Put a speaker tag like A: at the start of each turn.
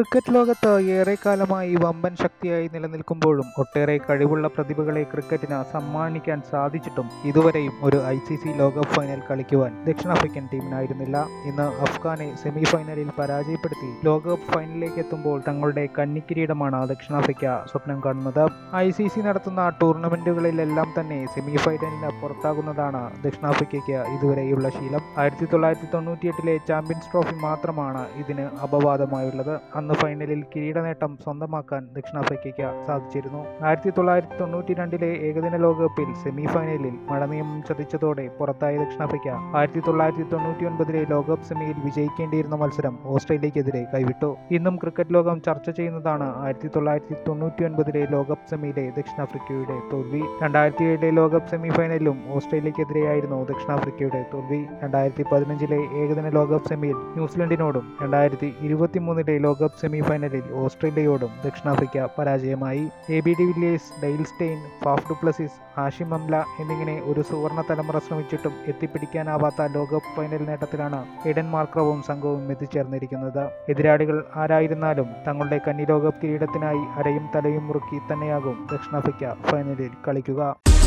A: Cricket ലോകത്ത് ഏറെക്കാലമായി വമ്പൻ ശക്തിയായി നിലനിൽക്കുമ്പോഴും ഒട്ടേറെ കഴിവുള്ള പ്രതിഭകളെ ക്രിക്കറ്റിന് സമ്മാനിക്കാൻ സാധിച്ചിട്ടും ഇതുവരെയും ഒരു ICC ലോകകപ്പ് ഫൈനൽ കളിക്കുവാൻ ദക്ഷിണാഫ്രിക്കൻ ടീമിനായിരുന്നില്ല. ഇന്ന് അഫ്ഗാനെ സെമി ഫൈനലിൽ പരാജയപ്പെടുത്തി ലോകകപ്പ് ഫൈനലിലേക്ക് എത്തുമ്പോൾ തങ്ങളുടെ കന്നിക്കിരീടമാണ് ദക്ഷിണാഫ്രിക്ക സ്വപ്നം കാണുന്നത്. ICC നടത്തുന്ന ടൂർണമെന്റുകളിലെല്ലാം തന്നെ സെമി ഫൈനലിന് പുറത്താകുന്നതാണ് ദക്ഷിണാഫ്രിക്കയ്ക്ക് ഇതുവരെയുള്ള ശീലം. 1998 ചാമ്പ്യൻസ് ട്രോഫി മാത്രമാണ് ഇതിന് അപവാദമായുള്ളത്. അന്ന് ഫൈനലിൽ കിരീടനേട്ടം സ്വന്തമാക്കാൻ ദക്ഷിണാഫ്രിക്കയ്ക്ക് സാധിച്ചിരുന്നു. 1992 ഏകദിന ലോകകപ്പിൽ സെമി ഫൈനലിൽ മഴ നിയമം ചതിച്ചതോടെ പുറത്തായ ദക്ഷിണാഫ്രിക്ക 1999 ലോകകപ്പ് സെമിയിൽ വിജയിക്കേണ്ടിയിരുന്ന മത്സരം ഓസ്ട്രേലിയക്കെതിരെ കൈവിട്ടു. ഇന്നും ക്രിക്കറ്റ് ലോകം ചർച്ച ചെയ്യുന്നതാണ് 1999 ലോകകപ്പ് സെമിയിലെ ദക്ഷിണാഫ്രിക്കയുടെ തോൽവി. 2007 ലോകകപ്പ് സെമി ഫൈനലിലും ഓസ്ട്രേലിയക്കെതിരെയായിരുന്നു ദക്ഷിണാഫ്രിക്കയുടെ തോൽവി. 2015 ഏകദിന ലോകകപ്പ് സെമിയിൽ ന്യൂസിലൻഡിനോടും 2023 ലോകകപ്പ് സെമി ഫൈനലിൽ ഓസ്ട്രേലിയയോടും ദക്ഷിണാഫ്രിക്ക പരാജയമായി. AB de Villiers, Dale Steyn, Faf du Plessis, Hashim Amla എന്നിങ്ങനെ ഒരു സുവർണ തലമുറ ശ്രമിച്ചിട്ടും എത്തിപ്പിടിക്കാനാവാത്ത ലോകകപ്പ് ഫൈനൽ നേട്ടത്തിലാണ് എഡൻ മാർക്രവും സംഘവും എത്തിച്ചേർന്നിരിക്കുന്നത്. എതിരാളികൾ ആരായിരുന്നാലും തങ്ങളുടെ കന്നി ലോകകപ്പ് കിരീടത്തിനായി അരയും തലയും മുറുക്കി തന്നെയാകും ദക്ഷിണാഫ്രിക്ക ഫൈനലിൽ കളിക്കുക.